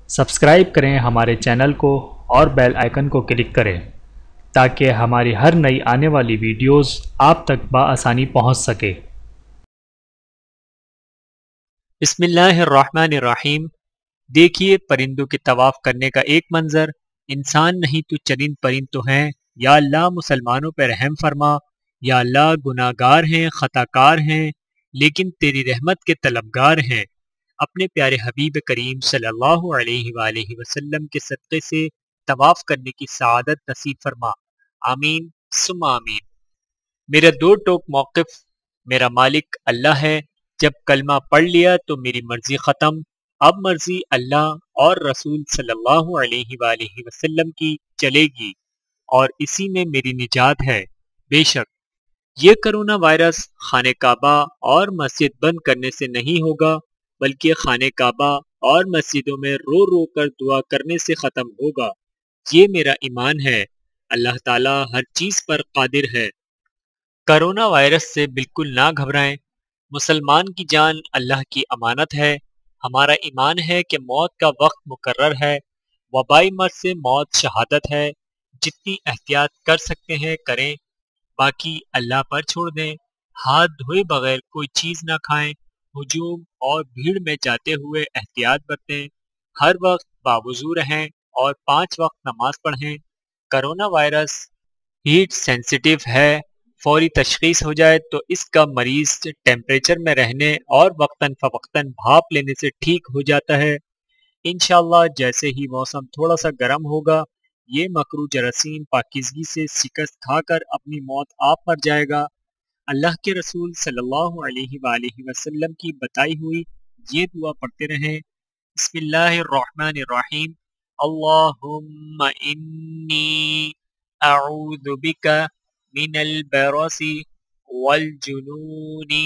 Subscribe کریں ہمارے channel کو اور بیل آئیکن کو کلک کریں تاکہ ہماری ہر نئی آنے والی ویڈیوز آپ تک بآسانی پہنچ سکے۔ بسم اللہ الرحمن الرحیم۔ دیکھیے پرندوں کے طواف کرنے کا ایک منظر، انسان نہیں تو چرند پرند تو ہیں، یا اللہ مسلمانوں پر رحم فرما، یا اللہ گناہ گار ہیں، خطا کار ہیں، لیکن تیری رحمت کے طلبگار ہیں، اپنے پیارے حبیب کریم صلی اللہ علیہ وآلہ وسلم کے صدقے سے طواف کرنے کی سعادت نصیب فرما، آمین ثم آمین۔ میرا دو ٹوک موقف، میرا مالک اللہ ہے، جب کلمہ پڑھ لیا تو میری مرضی ختم، اب مرضی اللہ اور رسول صلی اللہ علیہ وآلہ وسلم کی چلے گی، اور اسی میں میری نجات ہے۔ بے شک یہ کرونا وائرس خانہ کعبہ اور مسجد بند کرنے سے نہیں ہوگا، بلکہ خانہ کعبہ اور مسجدوں میں رو رو کر دعا کرنے سے ختم ہوگا، یہ میرا ایمان ہے۔ اللہ تعالیٰ ہر چیز پر قادر ہے۔ کرونا وائرس سے بالکل نہ گھبرائیں، مسلمان کی جان اللہ کی امانت ہے۔ ہمارا ایمان ہے کہ موت کا وقت مقرر ہے، وبائی مرض سے موت شہادت ہے، جتنی احتیاط کر سکتے ہیں کریں، باقی اللہ پر چھوڑ دیں۔ ہاتھ دھوئے بغیر کوئی چیز نہ کھائیں، ہجوم اور بھیڑ میں جاتے ہوئے احتیاط برتیں، ہر وقت باوضو رہیں اور 5 وقت نماز پڑھیں۔ کرونا وائرس ہیٹ سینسیٹیو ہے، فوری تشخیص ہو جائے تو اس کا مریض ٹیمپریچر میں رہنے اور وقتاً فوقتاً بھاپ لینے سے ٹھیک ہو جاتا ہے۔ انشاءاللہ جیسے ہی موسم تھوڑا سا گرم ہوگا، یہ مکروہ جراثیم پاکیزگی سے شکست کھا کر اپنی موت آپ مر جائے گا۔ اللہ کے رسول صلی اللہ علیہ وآلہ وسلم کی بتائی ہوئی یہ دعا پڑھتے رہیں۔ بسم اللہ الرحمن الرحیم، اللہم انی اعوذ بک من البرص والجنون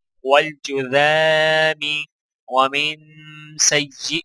والجذام ومن سیئ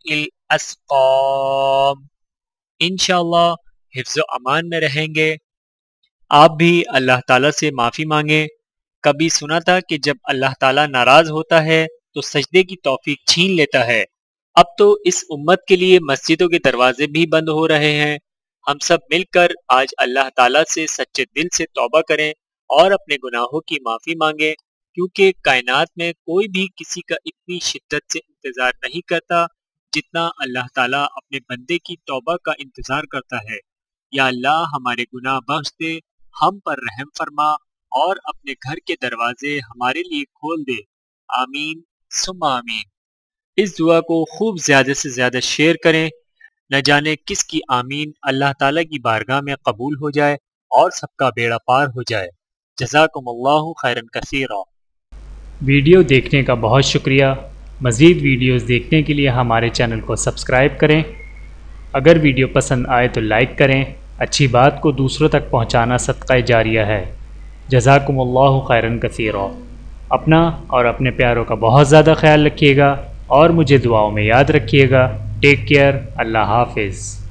الاسقام۔ انشاءاللہ حفظ و امان میں رہیں گے۔ آپ بھی اللہ تعالیٰ سے معافی مانگیں۔ کبھی سنا تھا کہ جب اللہ تعالیٰ ناراض ہوتا ہے تو سجدے کی توفیق چھین لیتا ہے۔ اب تو اس امت کے لیے مسجدوں کے دروازے بھی بند ہو رہے ہیں۔ ہم سب مل کر آج اللہ تعالیٰ سے سچے دل سے توبہ کریں اور اپنے گناہوں کی معافی مانگیں، کیونکہ کائنات میں کوئی بھی کسی کا اتنی شدت سے انتظار نہیں کرتا جتنا اللہ تعالیٰ اپنے بندے کی توبہ کا انتظار کرتا ہے۔ یا اللہ ہمارے گناہ بخش دے، ہم پر رحم فرما اور اپنے گھر کے دروازے ہمارے لیے کھول دے، آمین ثم آمین۔ اس دعا کو خوب زیادہ سے زیادہ شیئر کریں، نہ جانے کس کی آمین اللہ تعالیٰ کی بارگاہ میں قبول ہو جائے اور سب کا بیڑا پار ہو جائے۔ جزاکم اللہ خیرا کثیرا۔ ویڈیو دیکھنے کا بہت شکریہ۔ مزید ویڈیوز دیکھنے کے لیے ہمارے چینل کو سبسکرائب کریں۔ اگر ویڈیو پسند آئے تو لائک کریں، اچھی بات کو دوسروں تک پہنچانا صدقہ جاریہ ہے۔ جزاکم اللہ خیرا کثیرا۔ اپنا اور اپنے پیاروں کا بہت زیادہ خیال رکھیے گا اور مجھے دعاؤں میں یاد رکھیے گا۔ ٹیک کیئر، اللہ حافظ۔